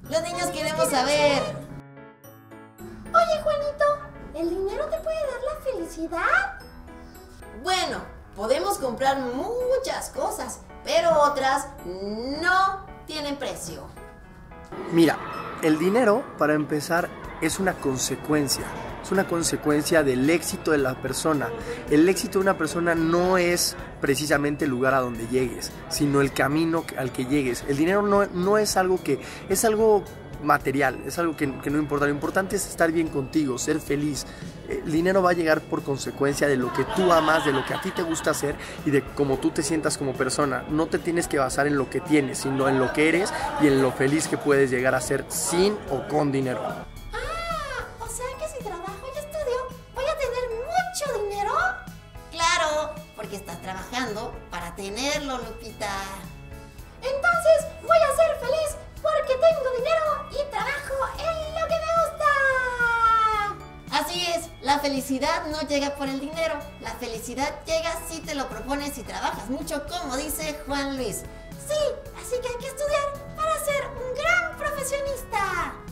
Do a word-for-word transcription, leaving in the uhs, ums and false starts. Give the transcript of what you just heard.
Los niños queremos saber. Oye, Juanito, ¿el dinero te puede dar la felicidad? Bueno, podemos comprar muchas cosas, pero otras no tienen precio. Mira, el dinero, para empezar, es una consecuencia. Es una consecuencia del éxito de la persona. El éxito de una persona no es precisamente el lugar a donde llegues, sino el camino al que llegues. El dinero no, no es algo que... es algo material, es algo que, que no importa. Lo importante es estar bien contigo, ser feliz. El dinero va a llegar por consecuencia de lo que tú amas, de lo que a ti te gusta hacer y de cómo tú te sientas como persona. No te tienes que basar en lo que tienes, sino en lo que eres y en lo feliz que puedes llegar a ser sin o con dinero. Ah, o sea que si trabajo y estudio, ¿voy a tener mucho dinero? Claro, porque estás trabajando para tenerlo, Lupita. Entonces voy a ser feliz porque tengo dinero y trabajo en lo que me gusta. Así es, la felicidad no llega por el dinero. La felicidad llega si te lo propones y trabajas mucho, como dice Juan Luis. Sí, así que hay que estudiar para ser un gran profesionista.